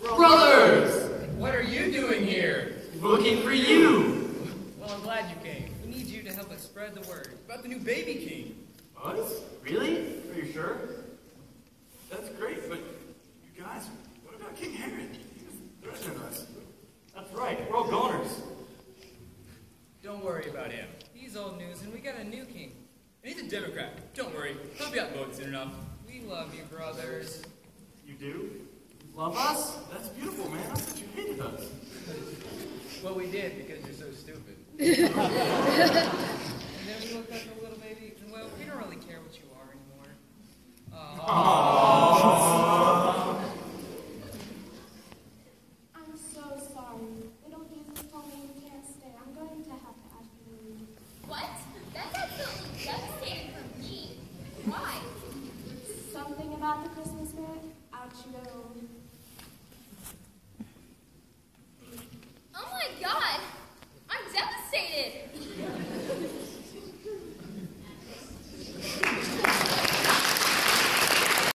Brothers! What are you doing here? Looking for you! Well, I'm glad you came. We need you to help us spread the word about the new baby king. Us? Really? Are you sure? That's great, but you guys, what about King Herod? He was threatening us. That's right, we're all goners. Don't worry about him. He's old news, and we got a new king. And he's a Democrat. Don't worry. He'll be out voting soon enough. We love you, brothers. You do? Love us? That's beautiful, man. I thought you hated us. Well, we did because you're so stupid. And then we looked up a little baby, and well, we don't really care what you are anymore.